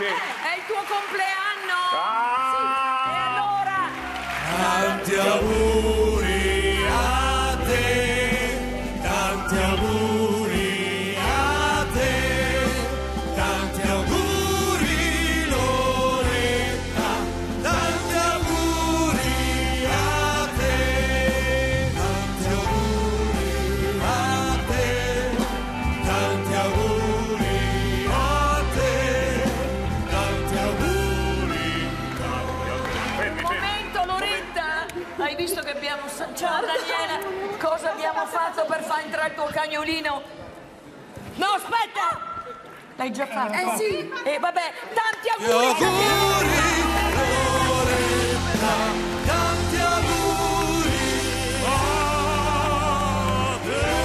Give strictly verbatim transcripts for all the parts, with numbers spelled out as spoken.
sì. È il tuo compleanno! Ah! Sì. E allora? Tanti auguri a te, tanti auguri a te, tanti auguri Loretta, tanti auguri a te, tanti auguri a te, tanti auguri a te, tanti auguri, tanti auguri. Un momento, Loretta! Hai visto che abbiamo... Ciao Daniela! Cosa abbiamo fatto per far entrare il tuo cagnolino? No, aspetta! L'hai già fatto? Eh sì! E vabbè, tanti Tanti auguri! auguri, Loretta, tanti auguri a te.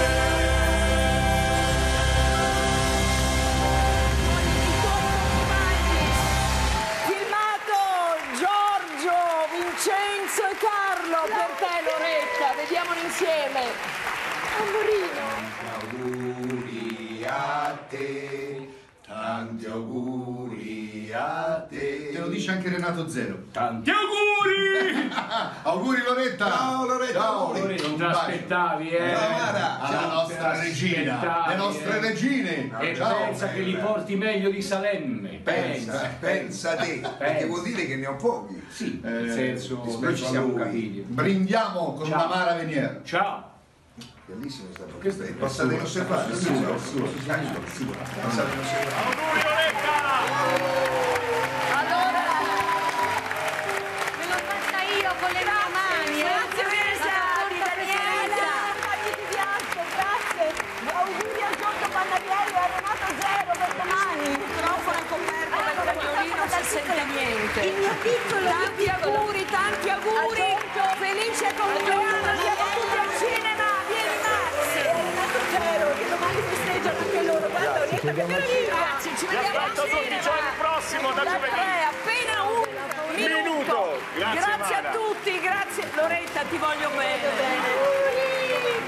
Filmato Giorgio, Vincenzo e Carlo per te, Loretta. Vediamoli insieme. Auguri a te, tanti auguri a te. Te lo dice anche Renato Zero. Tanti auguri! Auguri Loretta! Ciao Loretta! Ciao. Non te l'aspettavi, eh? Ciao, Mara. Alla Ciao, nostra te regina, l'aspettavi, le nostre eh? regine. E Ciao. pensa che li porti meglio di Salemme. Pensa, pensa te, perché vuol dire che ne ho pochi. Sì, Eh, nel senso, rispetto noi ci a siamo lui. capiti. Brindiamo con Ciao. una Mara Venier. Ciao! Bellissimo sta Questo è Passate in osservato? Sì, sì, sì, sì. Passate in osservato. Auguri Loretta! Allora, Me l'ho fatta io con le mie mani. grazie Teresa, di Daniela. Grazie, grazie. Auguri al Giorgio Pannariello e a Renato Zero per domani. Il microfono è coperto dal cagnolino, non si sente niente. Il mio piccolo, Tanti auguri, tanti auguri. Felice compleanno, andiamo tutti al cinema. Vieni Max. Renato Zero, che domani festeggiano anche loro. Guarda, Orietta, che meraviglia. Grazie, ci vediamo al aspetto tutti, cinema. giovedì prossimo, da Da giovedì. tre, appena un minuto. Minuto. Grazie, Grazie a Mara. tutti, grazie. Loretta, ti voglio bene.